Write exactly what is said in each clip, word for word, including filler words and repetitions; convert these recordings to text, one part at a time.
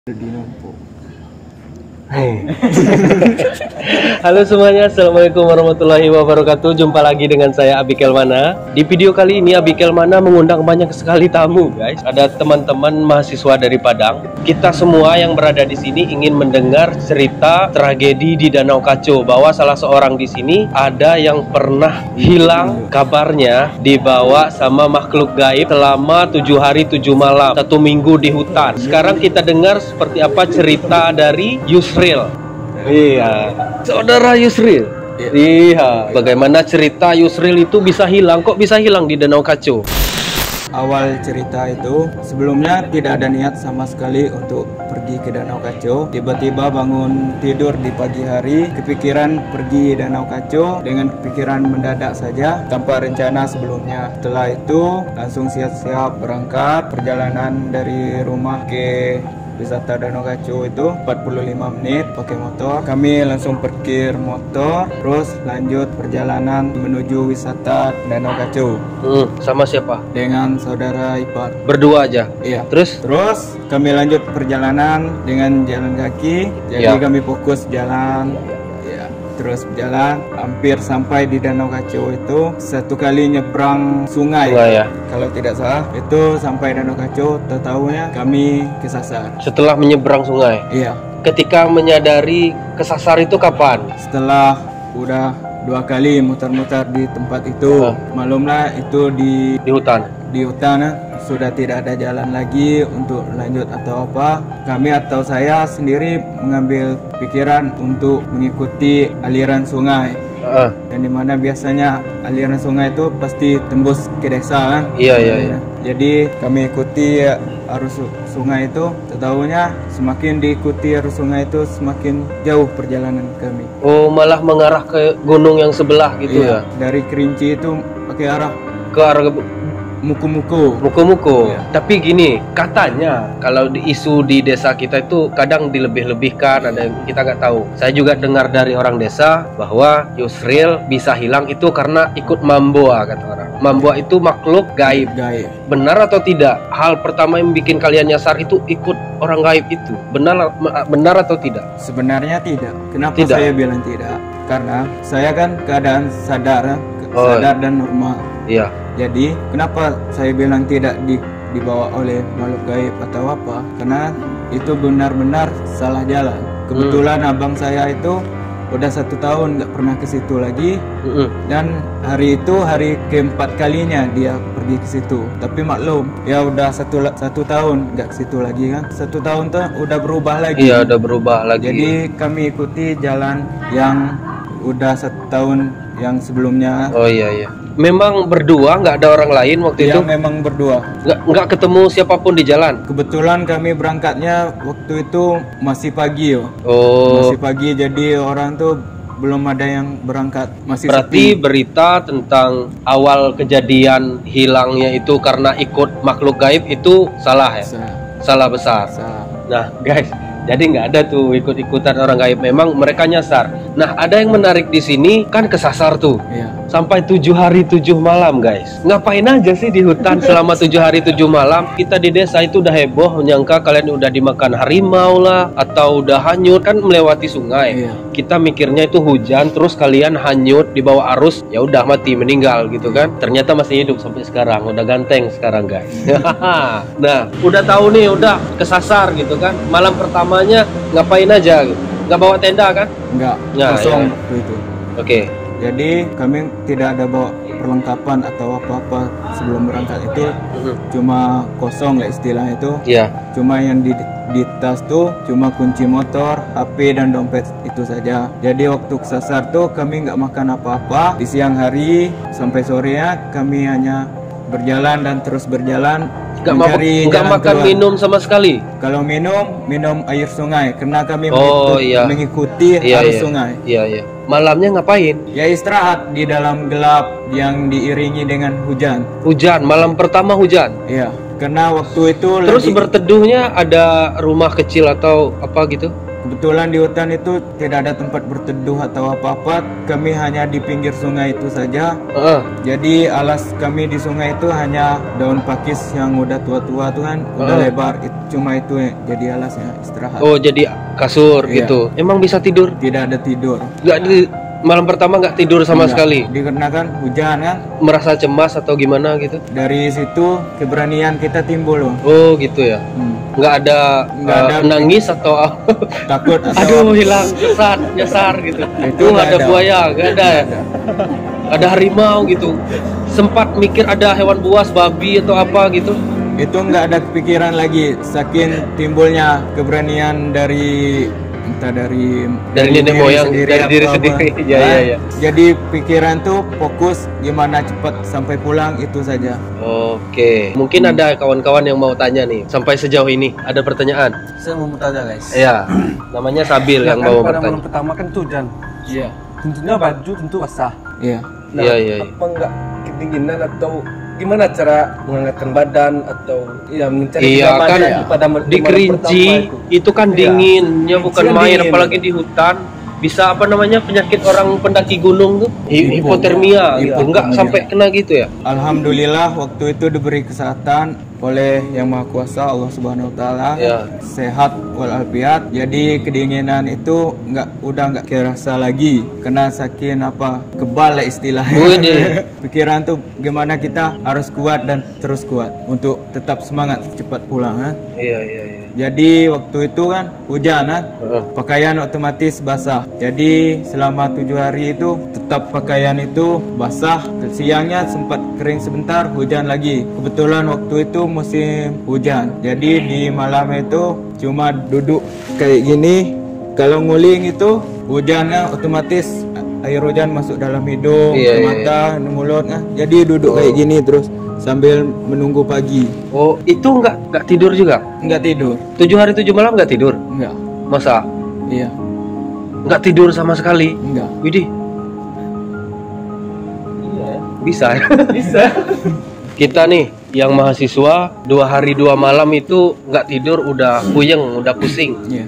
Hey. Halo semuanya, assalamualaikum warahmatullahi wabarakatuh. Jumpa lagi dengan saya Abikel Mana. Di video kali ini Abikel Mana mengundang banyak sekali tamu, guys. Ada teman-teman mahasiswa dari Padang. Kita semua yang berada di sini ingin mendengar cerita tragedi di Danau Kaco, bahwa salah seorang di sini ada yang pernah hilang, kabarnya dibawa sama makhluk gaib selama tujuh hari tujuh malam, satu minggu di hutan. Sekarang kita dengar seperti apa cerita dari Yusril. Iya, saudara Yusril. Iya, bagaimana cerita Yusril itu bisa hilang? Kok bisa hilang di Danau Kaco? Awal cerita itu, sebelumnya tidak ada niat sama sekali untuk pergi ke Danau Kaco. Tiba-tiba bangun tidur di pagi hari, kepikiran pergi Danau Kaco dengan kepikiran mendadak saja tanpa rencana sebelumnya. Setelah itu langsung siap-siap berangkat. Perjalanan dari rumah ke wisata Danau Kaco itu empat puluh lima menit pakai motor. Kami langsung parkir motor, terus lanjut perjalanan menuju wisata Danau Kaco. Hmm, sama siapa? Dengan saudara ipar. Berdua aja? Iya. Terus? Terus kami lanjut perjalanan dengan jalan kaki. Jadi ya. kami fokus jalan. Terus berjalan hampir sampai di Danau Kaco itu. Satu kali nyebrang sungai, sungai ya? Kalau tidak salah itu sampai Danau Kaco, tahu-tahunya kami kesasar. Setelah menyeberang sungai? Iya. Ketika menyadari kesasar itu kapan? Setelah udah dua kali muter-muter di tempat itu. Oh. Malumlah itu di di hutan. Di hutan sudah tidak ada jalan lagi untuk lanjut atau apa. Kami atau saya sendiri mengambil pikiran untuk mengikuti aliran sungai. Uh. Dan dimana biasanya aliran sungai itu pasti tembus ke desa kan? Iya iya iya. Jadi kami ikuti arus sungai itu. Tahunya semakin diikuti arus sungai itu semakin jauh perjalanan kami. Oh, malah mengarah ke gunung yang sebelah gitu iya, ya? Dari Kerinci itu pakai arah ke arah Muku-muku. Muku-muku. Ya. Tapi gini, katanya kalau di isu di desa kita itu kadang dilebih-lebihkan, ada yang kita nggak tahu. Saya juga dengar dari orang desa bahwa Yusril bisa hilang itu karena ikut Mamboa, kata orang. Mamboa itu makhluk gaib. Gaib. Benar atau tidak? Hal pertama yang bikin kalian nyasar itu ikut orang gaib itu. Benar benar atau tidak? Sebenarnya tidak. Kenapa tidak? Saya bilang tidak? Karena saya kan keadaan sadar, oh. sadar dan normal. Iya. Jadi kenapa saya bilang tidak di, dibawa oleh makhluk gaib atau apa? Karena itu benar-benar salah jalan. Kebetulan hmm. abang saya itu udah satu tahun nggak pernah ke situ lagi. Hmm. Dan hari itu hari keempat kalinya dia pergi ke situ. Tapi maklum, ya udah satu satu tahun nggak ke situ lagi kan? Satu tahun tuh udah berubah lagi. Iya, udah berubah lagi. Jadi kami ikuti jalan yang udah satu tahun yang sebelumnya. Oh iya iya. Memang berdua, nggak ada orang lain waktu ya, itu? Memang berdua. Nggak nggak ketemu siapapun di jalan? Kebetulan kami berangkatnya waktu itu masih pagi yo. Oh. Masih pagi, jadi orang tuh belum ada yang berangkat. Masih berarti sepi. Berita tentang awal kejadian hilangnya itu karena ikut makhluk gaib itu salah ya? Salah, salah besar. Salah. Nah guys, jadi nggak ada tuh ikut-ikutan orang gaib. Memang mereka nyasar. Nah ada yang menarik di sini kan kesasar tuh. Iya. Sampai tujuh hari tujuh malam guys. Ngapain aja sih di hutan selama tujuh hari tujuh malam? Kita di desa itu udah heboh menyangka kalian udah dimakan harimau lah, atau udah hanyut kan melewati sungai. Iya. Kita mikirnya itu hujan, terus kalian hanyut di bawah arus, ya udah mati meninggal gitu kan? Ternyata masih hidup sampai sekarang, udah ganteng sekarang guys. Nah udah tahu nih, udah kesasar gitu kan? Malam pertamanya ngapain aja? Gitu? Nggak bawa tenda kan? Enggak. Nah, kosong ya. waktu itu. Oke. Okay. Jadi kami tidak ada bawa perlengkapan atau apa-apa sebelum berangkat itu. Mm-hmm. Cuma kosong lah istilahnya itu. Iya. Yeah. Cuma yang di, di tas tuh cuma kunci motor, H P dan dompet itu saja. Jadi waktu kesasar tuh kami nggak makan apa-apa. Di siang hari sampai sorenya kami hanya berjalan dan terus berjalan. Nggak nggak makan keluar. Minum sama sekali. Kalau minum, minum air sungai karena kami oh, mengikuti, iya. mengikuti iya, arus iya. sungai. Iya iya. Malamnya ngapain? Ya istirahat di dalam gelap yang diiringi dengan hujan. Hujan, malam pertama hujan. Iya, karena waktu itu terus lagi... berteduhnya ada rumah kecil atau apa gitu? Kebetulan di hutan itu tidak ada tempat berteduh atau apa-apa. Kami hanya di pinggir sungai itu saja. Uh. Jadi alas kami di sungai itu hanya daun pakis yang udah tua-tua tuh kan, udah Uh. lebar. It- cuma itu ya, jadi alasnya istirahat. Oh, jadi kasur Iya. gitu. Emang bisa tidur? Tidak ada tidur. Nggak di malam pertama nggak tidur sama Enggak. sekali. Dikarenakan hujan kan. Merasa cemas atau gimana gitu? Dari situ keberanian kita timbul loh. Oh, gitu ya. Hmm. Nggak ada, Nggak uh, ada. nangis atau apa? Takut atau Aduh, hilang, nyesar, nyesar gitu. Itu Tuh nggak ada ada. buaya, nggak ada ya? Ada harimau gitu. Sempat mikir ada hewan buas, babi atau apa gitu? itu nggak ada kepikiran lagi, saking timbulnya keberanian dari entah dari Dari nenek diri moyang, sendiri dari diri apa-apa. sendiri. Ya, Nah, ya, ya. Jadi pikiran tuh fokus gimana cepat sampai pulang, itu saja. Oke, mungkin ada kawan-kawan yang mau tanya nih. Sampai sejauh ini ada pertanyaan? Saya mau bertanya guys. Ya, namanya Sabil Ya yang kan mau pada bertanya. malam pertama kan itu hujan. Iya. Tentunya baju tentu basah. Iya. Nah, Iya, iya, iya. apa enggak kedinginan atau gimana cara menghangatkan badan atau ya mencari Iya kenyamanan kan, pada malam- di malam Kerinci pertama itu kan Iya. dinginnya bukan Kerinci kan main, dingin. apalagi di hutan. Bisa apa namanya penyakit orang pendaki gunung tuh? Hi- Hipo. Hipotermia gitu. Hipotermia. Enggak sampai kena gitu ya? Alhamdulillah waktu itu diberi kesehatan oleh Yang Maha Kuasa, Allah Subhanahu wa taala. Ya. Sehat walafiat. Jadi kedinginan itu nggak udah nggak kerasa lagi. Kena saking apa? Kebal lah istilahnya. Wih. Pikiran tuh gimana kita harus kuat dan terus kuat untuk tetap semangat cepat pulang kan. Iya, iya, iya. Jadi waktu itu kan hujan kan. Heeh. Pakaian otomatis basah. Jadi selama tujuh hari itu tetap pakaian itu basah. Siangnya sempat kering sebentar, hujan lagi. Kebetulan waktu itu musim hujan. Jadi di malam itu cuma duduk kayak gini. Kalau nguling itu hujannya otomatis air hujan masuk dalam hidung, Iya, ke iya, mata, mulut kan. Jadi duduk kayak gini terus sambil menunggu pagi. Oh, itu enggak enggak tidur juga? Enggak tidur. Tujuh hari tujuh malam enggak tidur? Enggak. Masa? Iya, Enggak tidur sama sekali? enggak. Widih, Iya. bisa. Bisa. Kita nih yang mahasiswa dua hari dua malam itu nggak tidur udah puyeng, udah pusing. Iya.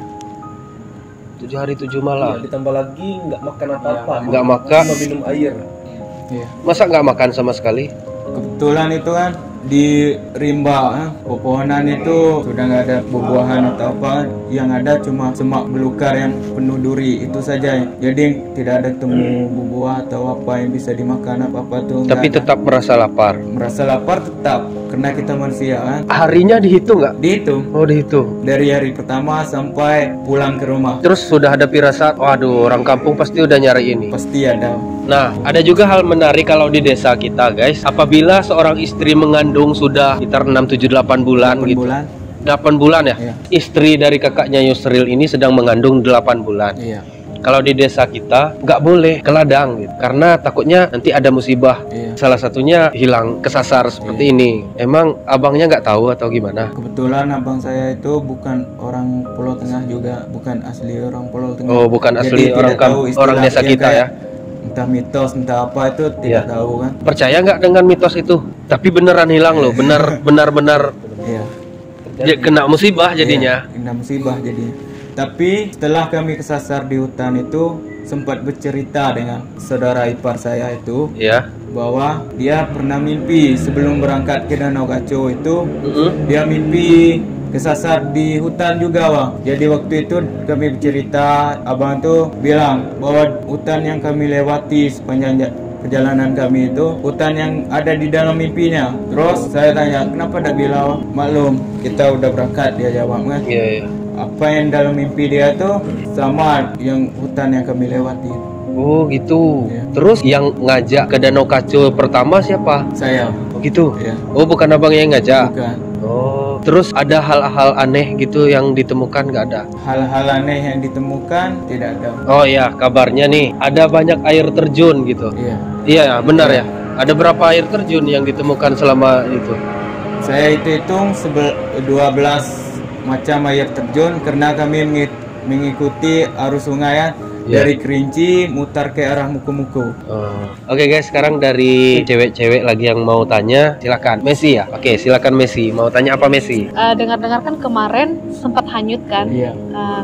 Tujuh hari tujuh Ya, malam. ditambah lagi nggak makan apa-apa. Nggak makan. Cuma minum air. Iya. Masa nggak makan sama sekali? Kebetulan itu kan di rimba eh, pepohonan itu sudah nggak ada buah-buahan atau apa, yang ada cuma semak belukar yang penuh duri itu saja. Jadi tidak ada temu buah atau apa yang bisa dimakan apa apa tuh. Tapi nggak ada. tetap merasa lapar. Merasa lapar tetap karena kita manusia kan. Harinya dihitung nggak? Dihitung Oh, dihitung. dari hari pertama sampai pulang ke rumah Terus sudah ada firasat, waduh orang kampung pasti udah nyari ini. pasti ada. Nah, ada juga hal menarik kalau di desa kita, guys. Apabila seorang istri mengandung sudah sekitar enam, tujuh, delapan bulan delapan gitu. bulan. delapan bulan ya? Iya. Istri dari kakaknya Yusril ini sedang mengandung delapan bulan. Iya. Kalau di desa kita nggak boleh ke ladang gitu. Karena takutnya nanti ada musibah. Iya. Salah satunya hilang kesasar seperti ini. Emang abangnya nggak tahu atau gimana? Kebetulan abang saya itu bukan orang Pulau Tengah juga, bukan asli orang Pulau Tengah. Oh, bukan Jadi asli tidak orang tahu kamp- istilah orang desa yang kita kayak ya. Entah mitos, entah apa itu tidak Iya. tahu kan. Percaya nggak dengan mitos itu? Tapi beneran hilang loh, benar benar benar Iya. ya, kena musibah jadinya. Iya, kena musibah jadinya. Tapi setelah kami kesasar di hutan itu sempat bercerita dengan saudara ipar saya itu Ya. bahwa dia pernah mimpi sebelum berangkat ke Danau Kaco itu. Mm-mm. Dia mimpi kesasar di hutan juga bang. Jadi waktu itu kami bercerita, abang tuh bilang bahwa hutan yang kami lewati sepanjang ja- perjalanan kami itu hutan yang ada di dalam mimpinya. Terus saya tanya, kenapa tak bilang? Maklum kita udah berangkat, dia jawab kan. Iya, iya. Apa yang dalam mimpi dia tuh sama yang hutan yang kami lewati. Oh gitu. Iya. Terus yang ngajak ke Danau Kaco pertama siapa? Saya, Oh gitu. ya, Oh bukan abang yang ngajak. bukan. Oh. Terus ada hal-hal aneh gitu yang ditemukan nggak ada? Hal-hal aneh yang ditemukan tidak ada. Oh ya, kabarnya nih ada banyak air terjun gitu. Iya. Iya, benar ya. Ada berapa air terjun yang ditemukan selama itu? Saya itu hitung sebe- dua belas macam air terjun karena kami mengi- mengikuti arus sungai ya, Ya. dari Kerinci mutar ke arah Muko-Muko. Oh. Oke guys, sekarang dari cewek-cewek lagi yang mau tanya, silakan. Messi ya? Oke, silakan Messi. Mau tanya apa Messi? Eh, dengar-dengar kan kemarin sempat hanyut kan. Iya. Nah,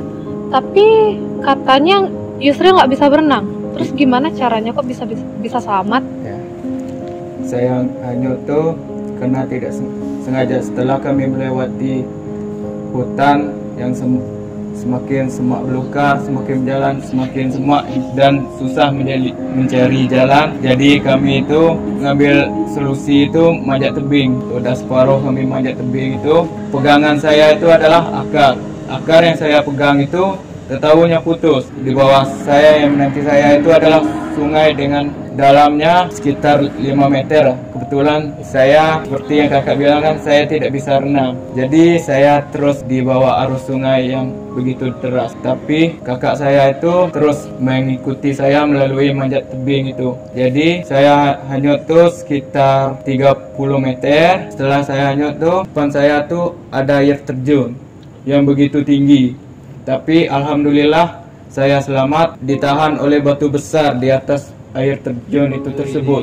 Tapi katanya Yusril nggak bisa berenang. Terus gimana caranya kok bisa bisa, bisa selamat? Ya. Saya hanya tuh karena tidak sengaja setelah kami melewati hutan yang sem semakin semak belukar, semakin jalan semakin semak dan susah menjadi, mencari jalan. Jadi kami itu ngambil solusi itu manjat tebing. Udah separuh kami manjat tebing itu, pegangan saya itu adalah akar. Akar yang saya pegang itu tahunya putus. Di bawah saya yang menanti saya itu adalah sungai dengan dalamnya sekitar lima meter. Kebetulan saya seperti yang kakak bilang kan, saya tidak bisa renang. Jadi saya terus di bawah arus sungai yang begitu deras. Tapi kakak saya itu terus mengikuti saya melalui manjat tebing itu. Jadi saya hanyut tuh sekitar tiga puluh meter. Setelah saya hanyut tuh, depan saya tuh ada air terjun yang begitu tinggi. Tapi alhamdulillah saya selamat, ditahan oleh batu besar di atas air terjun itu tersebut.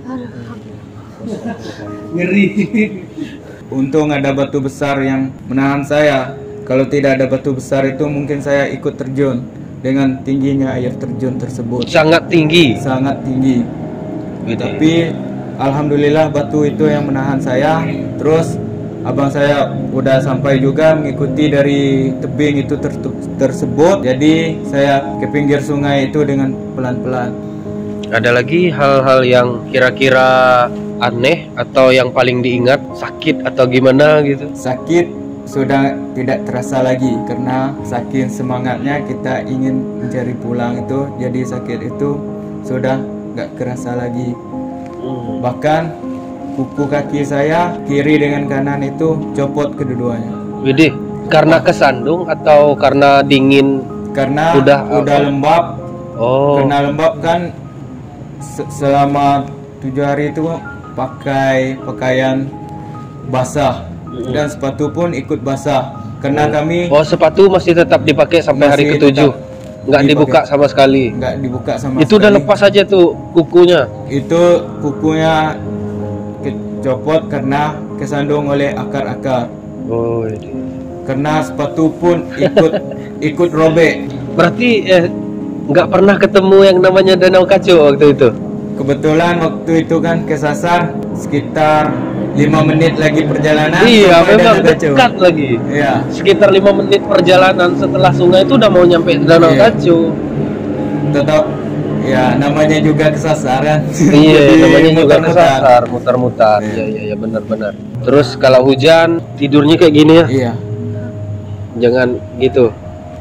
Ngeri. Untung ada batu besar yang menahan saya. Kalau tidak ada batu besar itu mungkin saya ikut terjun dengan tingginya air terjun tersebut. Sangat tinggi. Sangat tinggi. Gitu. Tapi alhamdulillah batu itu yang menahan saya. Terus abang saya udah sampai juga mengikuti dari tebing itu ter tersebut. Jadi saya ke pinggir sungai itu dengan pelan-pelan. Ada lagi hal-hal yang kira-kira aneh atau yang paling diingat, sakit atau gimana gitu? Sakit sudah tidak terasa lagi karena saking semangatnya kita ingin mencari pulang itu. Jadi sakit itu sudah nggak kerasa lagi. Hmm. Bahkan kuku kaki saya kiri dengan kanan itu copot kedua-duanya. Widih, karena kesandung atau karena dingin? Karena Udah udah apa? lembab. Oh. Karena lembab kan se selama tujuh hari itu pakai pakaian basah dan sepatu pun ikut basah. Karena oh. kami Oh, sepatu masih tetap dipakai sampai hari Masih ketujuh. tetap Nggak dipakai. dibuka sama sekali. nggak dibuka sama Itu udah sekali. lepas aja tuh kukunya. Itu kukunya kecopot karena kesandung oleh akar-akar. Oh, ini. Karena sepatu pun ikut ikut robek. Berarti eh, nggak pernah ketemu yang namanya Danau Kaco waktu itu? Kebetulan waktu itu kan kesasar sekitar lima menit lagi perjalanan. Iya, sampai memang Danau Kaco. dekat lagi. Iya. Sekitar lima menit perjalanan setelah sungai itu udah mau nyampe Danau Iya. Kaco. Tetap ya namanya juga kesasar kan. Iya, Jadi namanya juga muter-muter. kesasar, mutar-mutar. Iya. Iya, iya, iya, benar-benar. Terus kalau hujan tidurnya kayak gini ya? Iya. Jangan gitu.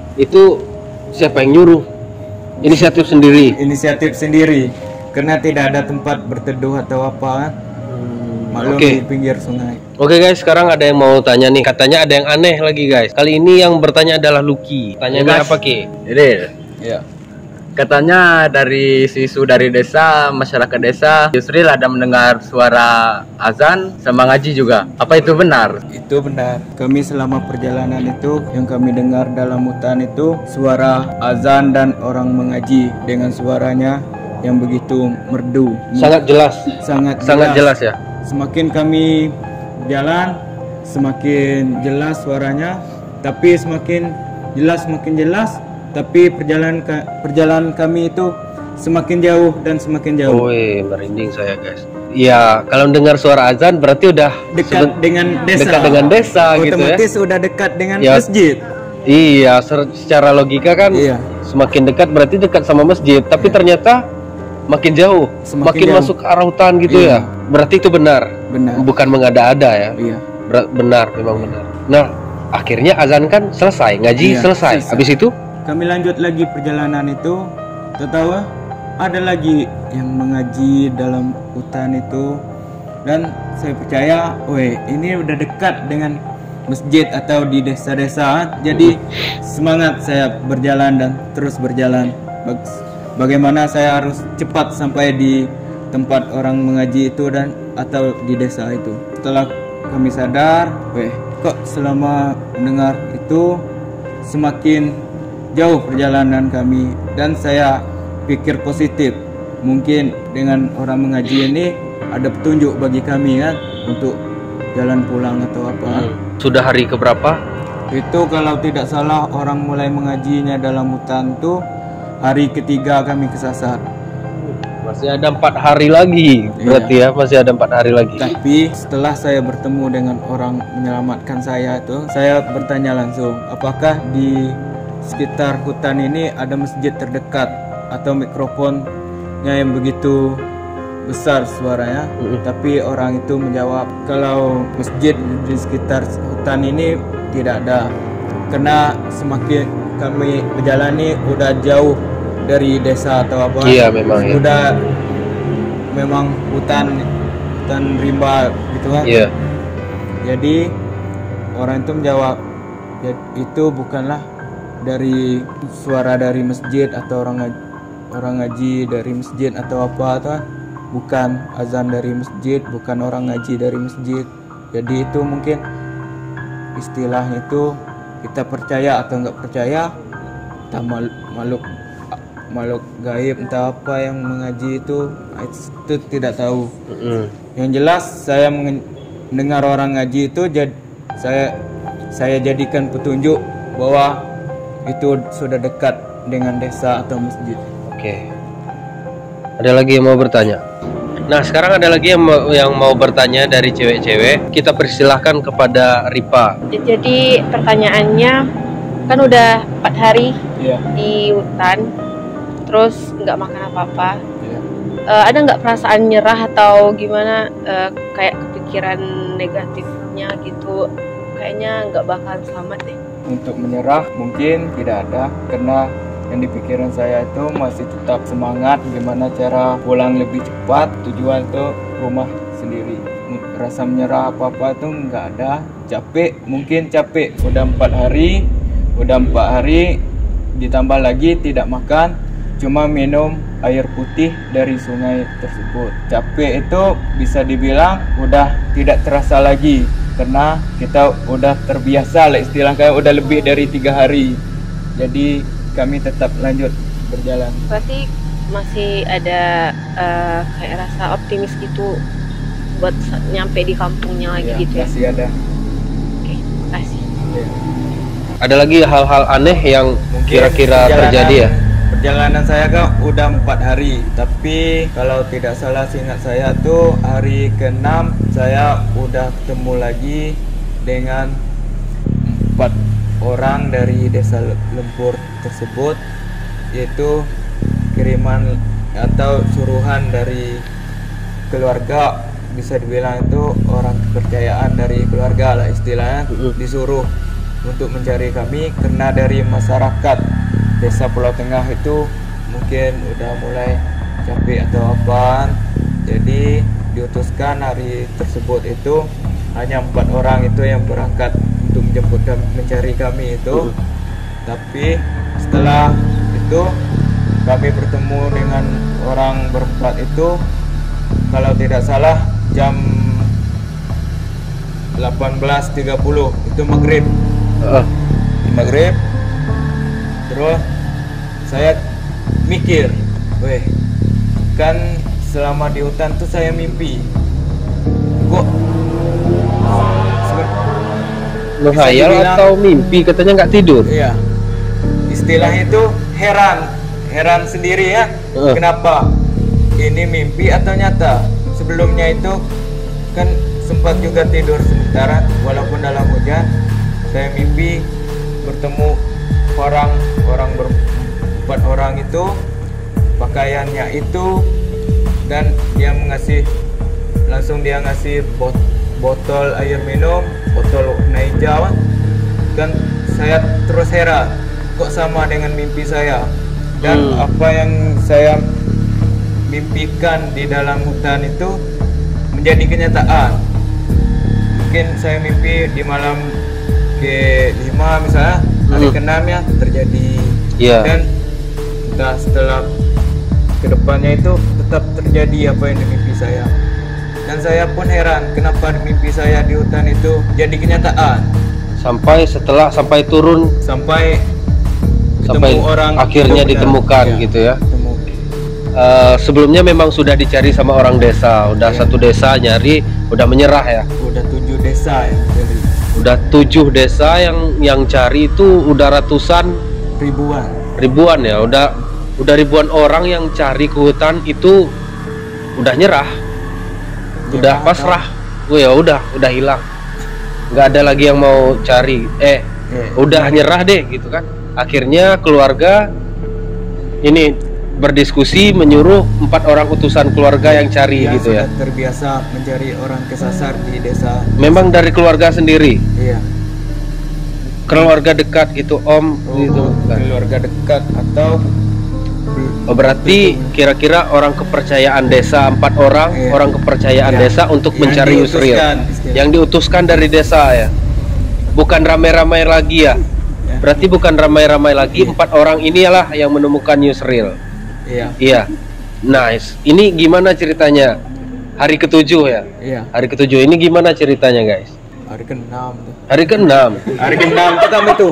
Itu siapa yang nyuruh? Inisiatif sendiri. Inisiatif sendiri. Karena tidak ada tempat berteduh atau apa. Maklum Oke. di pinggir sungai. Oke guys, sekarang ada yang mau tanya nih. Katanya ada yang aneh lagi guys. Kali ini yang bertanya adalah Lucky. Tanyanya Mas. apa Ki? Jadi Iya. katanya dari sisu dari desa, masyarakat desa, Yusril ada mendengar suara azan sama ngaji juga. Apa itu benar? Itu benar. Kami selama perjalanan itu yang kami dengar dalam hutan itu suara azan dan orang mengaji dengan suaranya yang begitu merdu. Sangat jelas. sangat Sangat jelas ya. Semakin kami jalan, semakin jelas suaranya, tapi semakin jelas semakin jelas, tapi perjalanan ka- perjalanan kami itu semakin jauh dan semakin jauh. Woi, merinding saya guys. Iya, kalau dengar suara azan berarti udah Dekat seben- dengan desa. dekat dengan desa gitu ya. Otomatis udah dekat dengan Ya. masjid. Iya, ser- secara logika kan Iya. semakin dekat berarti dekat sama masjid, tapi ternyata makin jauh, Semakin makin jauh. masuk ke arah hutan gitu Iya. ya. Berarti itu benar. Benar. Bukan mengada-ada ya. Iya. Ber- benar, memang benar. Nah, akhirnya azan kan selesai, ngaji Iya, selesai. selesai. Habis itu Kami lanjut lagi perjalanan itu, tahu ada lagi yang mengaji dalam hutan itu, dan saya percaya, weh ini udah dekat dengan masjid atau di desa-desa, jadi semangat saya berjalan dan terus berjalan. Bag- Bagaimana saya harus cepat sampai di tempat orang mengaji itu dan atau di desa itu. Setelah kami sadar, weh kok selama mendengar itu semakin jauh perjalanan kami, dan saya pikir positif. Mungkin dengan orang mengaji ini ada petunjuk bagi kami kan untuk jalan pulang atau apa. sudah hari keberapa? Itu kalau tidak salah orang mulai mengajinya dalam hutan tuh hari ketiga kami kesasar. Masih ada empat hari lagi, berarti ya masih ada empat hari lagi. Tapi setelah saya bertemu dengan orang menyelamatkan saya itu, saya bertanya langsung, apakah di sekitar hutan ini ada masjid terdekat atau mikrofonnya yang begitu besar suaranya? Mm-hmm. Tapi orang itu menjawab kalau masjid di sekitar hutan ini tidak ada, karena semakin kami menjalani udah jauh dari desa atau apa. Iya memang ya. Udah memang hutan hutan rimba gitu kan. Iya. Jadi orang itu menjawab ya, itu bukanlah dari suara dari masjid atau orang ngaji, orang ngaji dari masjid atau apa atau bukan azan dari masjid, bukan orang ngaji dari masjid. Jadi itu mungkin istilahnya itu kita percaya atau enggak percaya, kita makhluk makhluk gaib entah apa yang mengaji itu itu tidak tahu. Mm-hmm. Yang jelas saya mendengar orang ngaji itu jad, saya saya jadikan petunjuk bahwa itu sudah dekat dengan desa atau masjid. Oke. Ada lagi yang mau bertanya? Nah sekarang ada lagi yang mau, yang mau bertanya dari cewek-cewek. Kita persilahkan kepada Ripa. Jadi pertanyaannya kan udah empat hari yeah. di hutan, terus nggak makan apa-apa. Yeah. Uh, ada nggak perasaan nyerah atau gimana? Uh, kayak kepikiran negatifnya gitu? Kayaknya nggak bakal selamat deh. Untuk menyerah mungkin tidak ada, karena yang di pikiran saya itu masih tetap semangat gimana cara pulang lebih cepat, tujuan itu rumah sendiri. Rasa menyerah apa-apa itu nggak ada. Capek, mungkin capek udah empat hari udah empat hari ditambah lagi tidak makan, cuma minum air putih dari sungai tersebut. Capek itu bisa dibilang udah tidak terasa lagi, karena kita udah terbiasa lah, istilah kayak udah lebih dari tiga hari. Jadi kami tetap lanjut berjalan. Berarti masih ada uh, kayak rasa optimis gitu buat nyampe di kampungnya lagi ya, gitu ya? Masih ada. Oke, makasih. Ya. Ada lagi hal-hal aneh yang kira-kira terjadi ya? Perjalanan saya kan udah empat hari, tapi kalau tidak salah seingat saya tuh hari keenam saya udah ketemu lagi dengan empat orang dari desa Lempur tersebut, yaitu kiriman atau suruhan dari keluarga, bisa dibilang itu orang kepercayaan dari keluarga lah istilahnya, disuruh untuk mencari kami karena dari masyarakat desa Pulau Tengah itu mungkin udah mulai capek atau apa, jadi diutuskan hari tersebut itu hanya empat orang itu yang berangkat untuk menjemput kami, mencari kami itu. Uh. Tapi setelah itu kami bertemu dengan orang berempat itu, kalau tidak salah jam delapan belas tiga puluh itu maghrib. Uh. Maghrib. Terus saya mikir, weh, kan selama di hutan tuh saya mimpi, kok menghayal atau mimpi, katanya nggak tidur. Iya, istilahnya itu heran, heran sendiri ya. Uh. Kenapa ini mimpi atau nyata? Sebelumnya itu kan sempat juga tidur sementara, walaupun dalam hujan. Saya mimpi bertemu orang orang berempat orang itu, pakaiannya itu, dan dia mengasih langsung dia ngasih bot, botol air minum, botol warna hijau. Dan saya terus heran, kok sama dengan mimpi saya, dan hmm. apa yang saya mimpikan di dalam hutan itu menjadi kenyataan. Mungkin saya mimpi di malam ke lima misalnya, hari hmm. keenam ya terjadi. Yeah. Dan entah setelah kedepannya itu tetap terjadi apa yang di mimpi saya. Dan saya pun heran kenapa mimpi saya di hutan itu jadi kenyataan. Sampai setelah sampai turun sampai sampai orang akhirnya ditemukan ya, gitu ya. Ketemu. Uh, sebelumnya memang sudah dicari sama orang desa, udah ya. Satu desa nyari, udah menyerah ya. Udah tujuh desa ya. Jadi Udah tujuh desa yang yang cari itu udah ratusan ribuan. ribuan ya, udah udah ribuan orang yang cari ke hutan itu udah nyerah, udah Nyerah pasrah. Oh ya udah, udah hilang. Nggak ada lagi yang mau cari. Eh, Eh, udah nyerah deh gitu kan. Akhirnya keluarga ini berdiskusi menyuruh empat orang utusan keluarga yang cari yang gitu ya. sudah terbiasa mencari orang kesasar di desa. Memang dari keluarga sendiri, Iya. keluarga dekat gitu, om gitu. Oh, keluarga dekat atau Oh, berarti kira-kira orang kepercayaan desa, empat orang Iya. orang kepercayaan Iya. desa untuk Yang mencari Yusril, diutuskan, istilahnya. yang diutuskan dari desa ya, bukan ramai-ramai lagi ya. Ya. Berarti bukan ramai-ramai lagi, Iya. empat orang inilah yang menemukan Yusril. Iya. Iya, nice. Ini gimana ceritanya? Hari ketujuh ya? Iya. Hari ketujuh ini gimana ceritanya guys? Hari keenam tuh. Hari keenam. Hari keenam tuh kami tuh.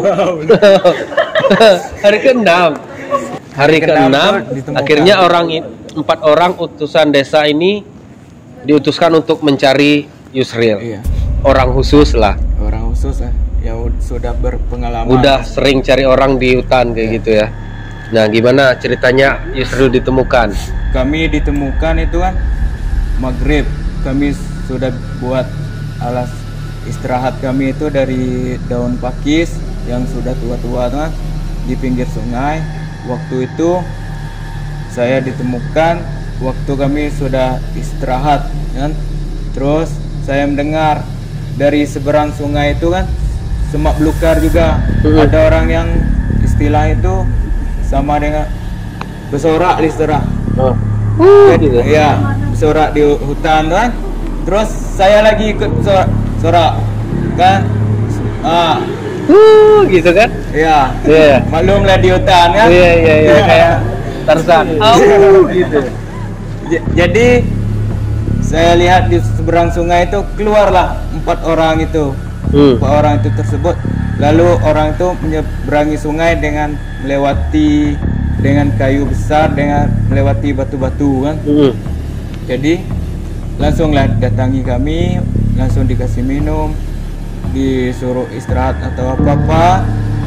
Hari keenam. Hari keenam keenam. tuh ditemukan. Akhirnya orang i- empat orang utusan desa ini diutuskan untuk mencari Yusril. Iya. Orang khusus lah. Orang khusus ya, yang sudah berpengalaman. Udah sering cari orang di hutan kayak gitu ya. Nah, gimana ceritanya Yusril ditemukan? Kami ditemukan itu kan maghrib. Kami sudah buat alas istirahat kami itu dari daun pakis yang sudah tua-tua kan di pinggir sungai. Waktu itu saya ditemukan waktu kami sudah istirahat kan. Terus saya mendengar dari seberang sungai itu kan semak belukar juga. Hmm. Ada orang yang istilah itu sama dengan bersorak di serak. Oh. gitu. Iya, bersorak di hutan kan. Terus saya lagi ikut sorak, sorak kan. Ah, Uh, gitu kan? iya. Iya. Maklum lah di hutan kan. Iya iya iya kayak Tarzan. Oh, gitu. J- Jadi saya lihat di seberang sungai itu keluarlah empat orang itu. Hmm. Empat orang itu tersebut. Lalu orang itu menyeberangi sungai dengan melewati dengan kayu besar, dengan melewati batu-batu kan. Hmm. Jadi langsunglah datangi kami, langsung dikasih minum, disuruh istirahat atau apa-apa.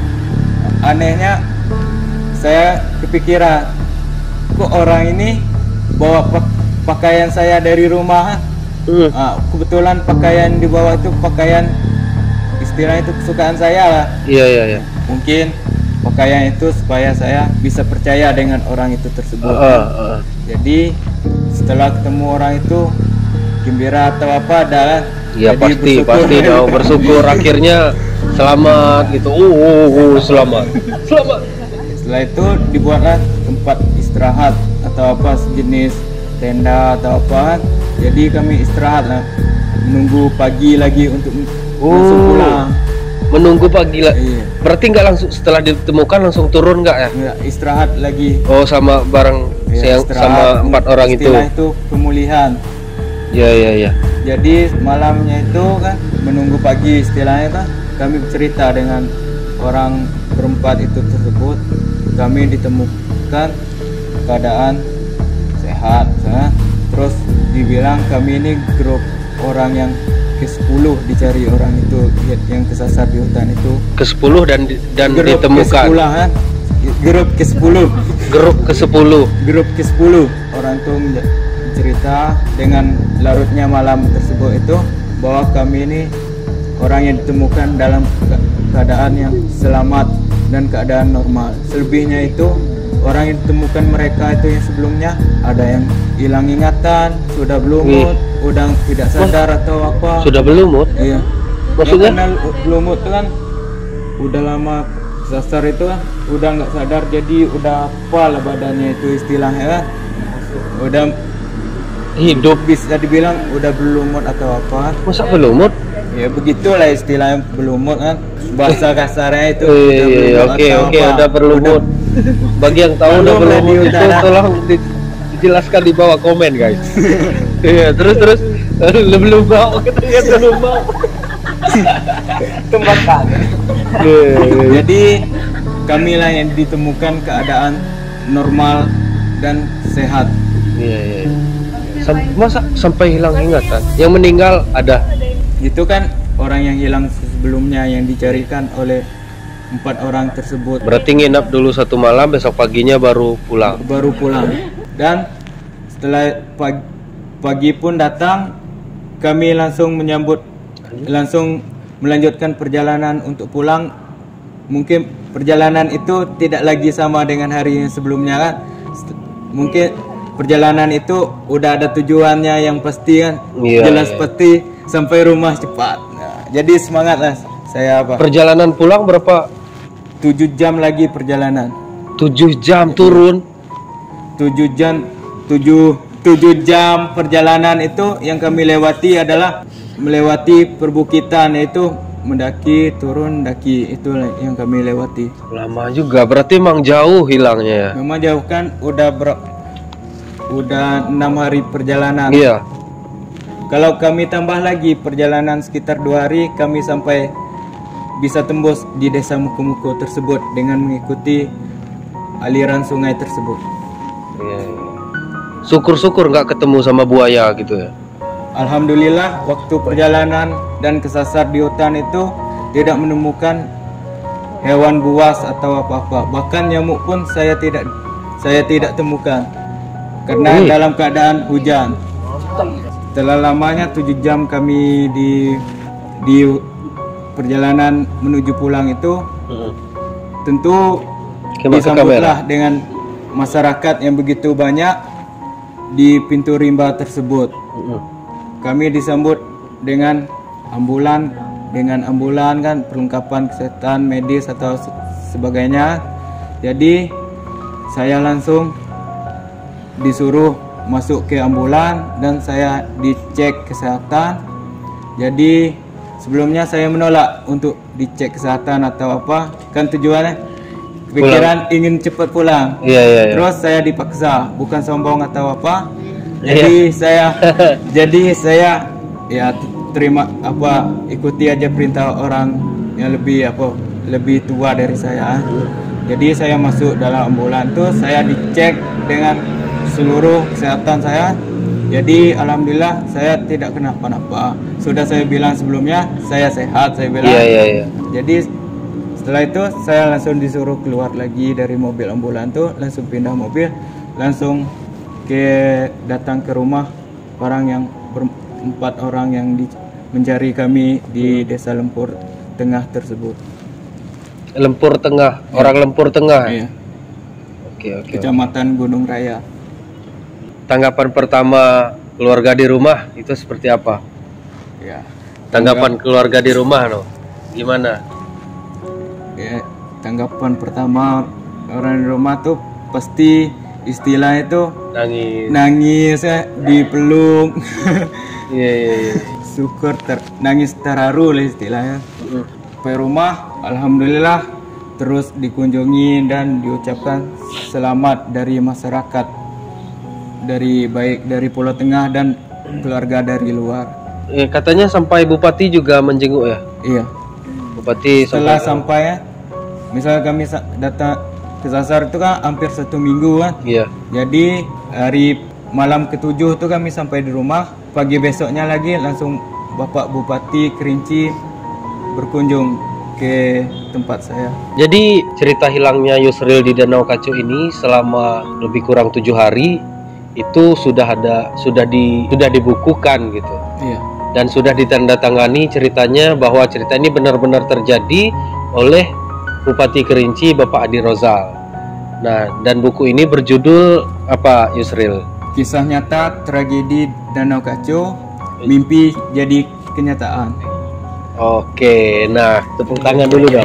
Anehnya saya kepikiran, kok orang ini bawa pak- pakaian saya dari rumah. Hmm. Ah, kebetulan pakaian di bawah itu pakaian istilahnya itu kesukaan saya lah. Iya iya iya. Mungkin pakaian itu supaya saya bisa percaya dengan orang itu tersebut. Heeh, heeh. Jadi setelah ketemu orang itu gembira atau apa ada kan? Iya Jadi pasti bersyukur. pasti dong bersyukur akhirnya selamat gitu. Uh, uh, uh, selamat. Selamat. Setelah itu dibuatlah tempat istirahat atau apa sejenis tenda atau apa kan. Jadi kami istirahat lah, menunggu pagi lagi untuk langsung Oh. pulang. Menunggu pagi lah. Iya. Berarti nggak langsung setelah ditemukan langsung turun nggak ya? Nggak, istirahat lagi. Oh sama bareng Iya, yang istirahat. sama empat orang itu. Istilah itu pemulihan. Iya iya iya. Jadi malamnya itu kan menunggu pagi istilahnya kan kami bercerita dengan orang berempat itu tersebut. Kami ditemukan keadaan sehat, ya. Terus dibilang kami ini grup orang yang ke sepuluh dicari orang itu yang kesasar di hutan itu. Ke sepuluh dan dan Grup ditemukan. ke sepuluh kan? Grup ke sepuluh. Grup ke sepuluh. Grup ke sepuluh orang itu menja- cerita dengan larutnya malam tersebut itu bahwa kami ini orang yang ditemukan dalam ke- keadaan yang selamat dan keadaan normal. Selebihnya itu orang yang ditemukan mereka itu yang sebelumnya ada yang hilang ingatan, sudah belumut, udah tidak sadar atau apa. Sudah belumut? Iya. Maksudnya? Yang kenal belumut itu kan udah lama sasar itu kan udah nggak sadar, jadi udah apa lah badannya itu istilahnya kan. Udah Hidup. bisa dibilang udah belumut atau apa. Masa belumut? Ya begitulah istilahnya belumut kan. Bahasa kasarnya itu. Oh, udah iya, iya, belumut oke atau oke apa. udah berlumut. Bagi yang tahu udah Belum lah berlumut di itu utara. tolong di- dijelaskan di bawah komen guys. Iya terus terus lu belum bau kita lihat belum bau. Tembakan. Iya, iya. Jadi kamilah yang ditemukan keadaan normal dan sehat. Iya iya. Sam- masa sampai hilang ingatan? Yang meninggal ada. Itu kan orang yang hilang sebelumnya yang dicarikan oleh empat orang tersebut. Berarti nginap dulu satu malam, besok paginya baru pulang. Baru pulang. Dan setelah pagi, pagi pun datang, kami langsung menyambut, langsung melanjutkan perjalanan untuk pulang. Mungkin perjalanan itu tidak lagi sama dengan hari yang sebelumnya kan. Mungkin perjalanan itu udah ada tujuannya yang pasti kan. Iya, Jelas iya. pasti sampai rumah cepat. Nah, jadi semangat lah saya apa. Perjalanan pulang berapa? tujuh jam lagi perjalanan. tujuh jam turun. tujuh jam tujuh tujuh jam perjalanan itu yang kami lewati adalah melewati perbukitan, yaitu mendaki turun daki, itu yang kami lewati. Lama juga, berarti emang jauh hilangnya ya. Memang jauh kan, udah ber udah enam hari perjalanan. Iya. Kalau kami tambah lagi perjalanan sekitar dua hari, kami sampai bisa tembus di desa Muko-Muko tersebut dengan mengikuti aliran sungai tersebut. Iya. Syukur-syukur nggak ketemu sama buaya gitu ya. Alhamdulillah waktu perjalanan dan kesasar di hutan itu tidak menemukan hewan buas atau apa-apa. Bahkan nyamuk pun saya tidak saya tidak temukan karena Ui. dalam keadaan hujan. Setelah lamanya tujuh jam kami di di perjalanan menuju pulang itu, Hmm. tentu Coba ke disambutlah dengan masyarakat yang begitu banyak di pintu rimba tersebut. Hmm. Kami disambut dengan ambulan, dengan ambulan kan, perlengkapan kesehatan medis atau se- sebagainya. Jadi saya langsung disuruh masuk ke ambulan dan saya dicek kesehatan. Jadi sebelumnya saya menolak untuk dicek kesehatan atau apa, kan tujuannya pikiran ingin cepat pulang. Iya, iya, iya. Terus saya dipaksa, bukan sombong atau apa. Jadi saya jadi saya ya t- terima apa ikuti aja perintah orang yang lebih apa lebih tua dari saya. Jadi saya masuk dalam ambulan tuh, saya dicek dengan seluruh kesehatan saya. Jadi alhamdulillah saya tidak kenapa-napa. Sudah saya bilang sebelumnya saya sehat, saya bilang. Iya, iya, iya. Jadi setelah itu saya langsung disuruh keluar lagi dari mobil ambulan tuh, langsung pindah mobil, langsung ke datang ke rumah orang yang berempat orang yang di, mencari kami di desa Lempur Tengah tersebut. Lempur Tengah, orang Lempur Tengah. Iya, Oke, oke. Kecamatan Gunung Raya. Tanggapan pertama keluarga di rumah itu seperti apa? Ya. Tanggapan keluarga di rumah loh. Gimana? Ya, tanggapan pertama orang di rumah tuh pasti istilah itu Nangis. nangis ya, dipeluk. Iya, iya, iya. Syukur ter, nangis terharu lah istilahnya. Sampai rumah alhamdulillah terus dikunjungi dan diucapkan selamat dari masyarakat, dari baik dari Pulau Tengah dan keluarga dari luar. Eh, katanya sampai Bupati juga menjenguk ya? Iya. Bupati Setelah sampai, sampai ya, misalnya kami sa- datang ke Sasar itu kan hampir satu minggu kan. Iya. Jadi hari malam ketujuh tuh kami sampai di rumah. Pagi besoknya lagi langsung Bapak Bupati Kerinci berkunjung ke tempat saya. Jadi cerita hilangnya Yusril di Danau Kaco ini selama lebih kurang tujuh hari itu sudah ada sudah di sudah dibukukan gitu. Iya. Dan sudah ditandatangani ceritanya bahwa cerita ini benar-benar terjadi oleh Bupati Kerinci Bapak Adi Rozal. Nah, dan buku ini berjudul apa, Yusril? Kisah nyata tragedi Danau Kaco, mimpi jadi kenyataan. Oke, nah tepuk tangan dulu dong.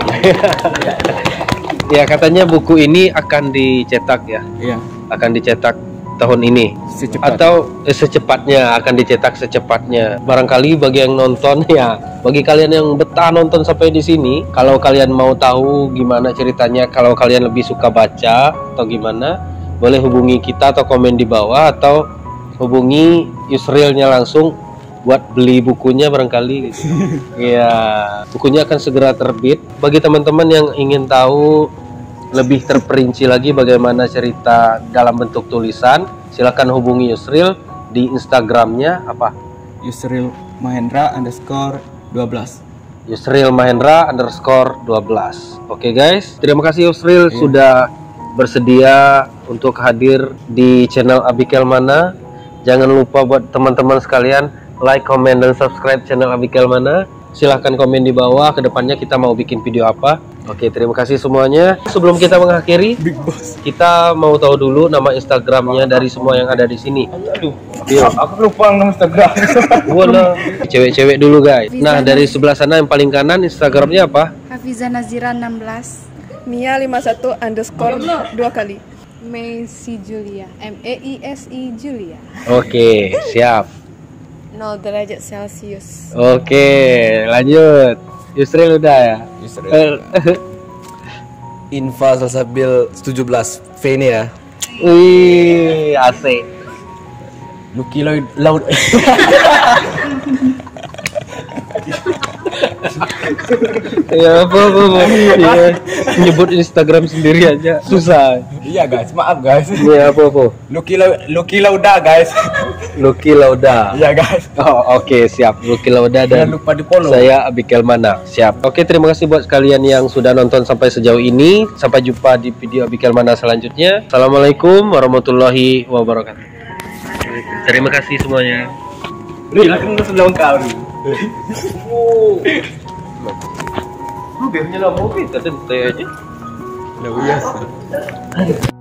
Ya, katanya buku ini akan dicetak ya, Iya, akan dicetak tahun ini. secepat. Atau eh, secepatnya, akan dicetak secepatnya. Barangkali bagi yang nonton ya, bagi kalian yang betah nonton sampai di sini, kalau kalian mau tahu gimana ceritanya, kalau kalian lebih suka baca atau gimana, boleh hubungi kita atau komen di bawah, atau hubungi Yusrilnya langsung buat beli bukunya barangkali. Ya, bukunya akan segera terbit. Bagi teman-teman yang ingin tahu lebih terperinci lagi bagaimana cerita dalam bentuk tulisan, silakan hubungi Yusril di Instagramnya apa? Yusril Mahendra underscore dua belas. Yusril Mahendra underscore dua belas. Oke guys, terima kasih Yusril yeah. sudah bersedia untuk hadir di channel Abikel Mana. Jangan lupa buat teman-teman sekalian like, comment, dan subscribe channel Abikel Mana. Silahkan komen di bawah kedepannya kita mau bikin video apa. Oke, terima kasih semuanya. Sebelum kita mengakhiri, kita mau tahu dulu nama Instagramnya dari semua yang ada di sini. Aduh, Dio, aku lupa nama Instagram. Wala, cewek-cewek dulu guys. Nah, dari sebelah sana yang paling kanan Instagramnya apa? Hafiza Nazira enam belas. Mia lima puluh satu underscore dua kali. Meisi Julia, M E I S I Julia. Oke, siap. nol derajat Celcius. Oke, lanjut. Yusril udah ya? Yusril. Infa Salsabil tujuh belas V ini ya. Wih, asik. Lucky Laud Laud. Ya apa apa, apa. Ya, nyebut Instagram sendiri aja susah. Iya guys, maaf guys. Iya apa apa. Lucky Laud Lucky Lauda guys. Lucky Lauda. Iya guys. Oh oke okay, siap. Lucky Lauda dan jangan lupa di follow. Saya Abikel Mana. Siap. Oke okay, terima kasih buat sekalian yang sudah nonton sampai sejauh ini. Sampai jumpa di video Abikel Mana selanjutnya. Assalamualaikum warahmatullahi wabarakatuh. Terima kasih semuanya. Nih, aku sudah lengkap nih. Oh. Lu biarnya lah mobil, tadi aja. Udah biasa.